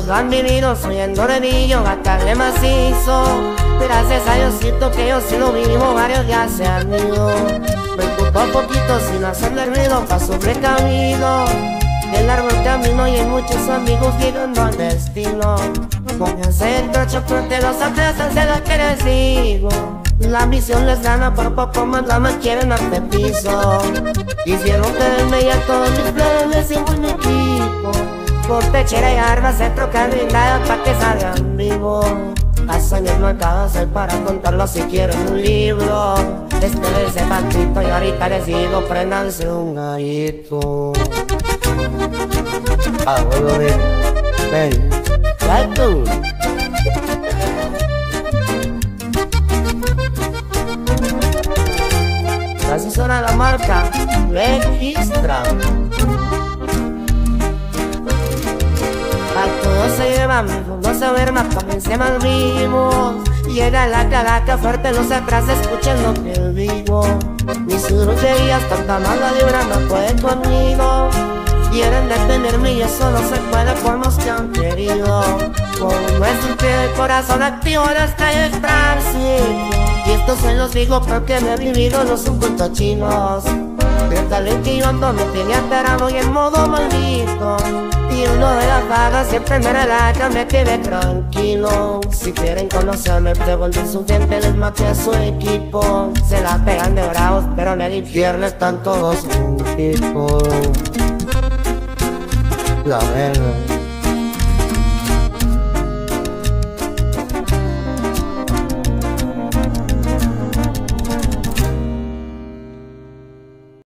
lo han vivido, soy endormillo, batalé macizo. Gracias a Diosito que yo sí lo vivo, varios ya se han ido. Me poco a poquito sin hacerle ruido, paso precavido. De largo el camino y hay muchos amigos llegando al destino. Pónganse el trocho porque los atrasan de lo que les digo. La ambición les gana, por poco más la me quieren ante piso. Quisieron tenerme y a todos mis planes y un buen equipo. Por techera y armas se trocan nada pa' que salgan vivos. Las años no acaba de ser para contarlo si quieren un libro. Ese tantito y ahorita les digo, préndanse un gallito. Ah, bueno, ven, tú. Así suena la marca, registra. A todos se llevan, no se verma, comencemos vivos. Llega la calaca fuerte, los atrás escuchen lo que digo. Mis brujerías, tanta mala vibra no pueden conmigo. Quieren detenerme y eso no se puede con los que han querido. Con nuestro pie del corazón activo las calles tránsito. Y esto se los digo porque me he vivido los ocultos chinos. El talento que yo ando me tiene alterado y en modo maldito. Y uno de las vagas siempre me relaja, me quedé tranquilo. Si quieren conocerme, pregunten su gente, les maté a su equipo. Se la pegan de bravos, pero en el infierno están todos juntitos. La verga.